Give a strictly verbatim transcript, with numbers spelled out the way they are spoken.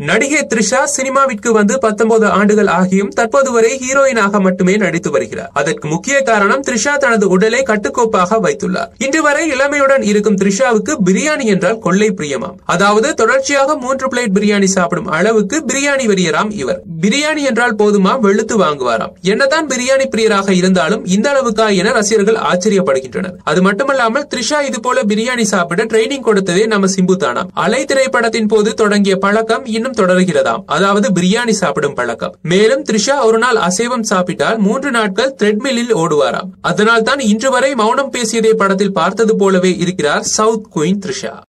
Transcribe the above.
நடிகை த்ரிஷா சினிமாவிற்கு வந்து பத்தொன்பது ஆண்டுகள் ஆகியும் தற்போது வரை ஹீரோயினாக மட்டுமே நடித்து வருகிறார். அதற்கு முக்கிய காரணம் த்ரிஷா தனது உடலை கட்டுக்கோப்பாக வைத்துள்ளார். இன்று வரை இளமையுடன் இருக்கும் த்ரிஷாவுக்கு பிரியாணி என்றால் கொள்ளை பிரியமாம். அதாவது தொடர்ச்சியாக மூன்று பிளேட் பிரியாணி சாப்பிடும் அளவுக்கு பிரியாணி வெறியராம் இவர். பிரியாணி என்றால் போதுமா வெளுத்து வாங்குவாராம். என்னதான் பிரியாணி பிரியராக இருந்தாலும் இந்த அளவுக்கா என ரசிகர்கள் ஆச்சரியப்படுகின்றனர். அது மட்டுமல்லாமல் த்ரிஷா இது போல பிரியாணி சாப்பிட ட்ரைனிங் கொடுத்ததே நம்ம சிம்பு தானாம். அலை திரைப்படத்தின் போது தொடங்கிய பழக்கம் இன்னும் தொடர்கிறதாம். அதாவது பிரியாணி சாப்பிடும் பழக்கம். மேலும் த்ரிஷா ஒரு நாள் அசைவம் சாப்பிட்டால் மூன்று நாட்கள் த்ரெட்மில்லில் ஓடுவாராம். அதனால் தான் இன்று வரை மௌனம் பேசியதே படத்தில் பார்த்தது போலவே இருக்கிறார் சவுத் குயின் த்ரிஷா.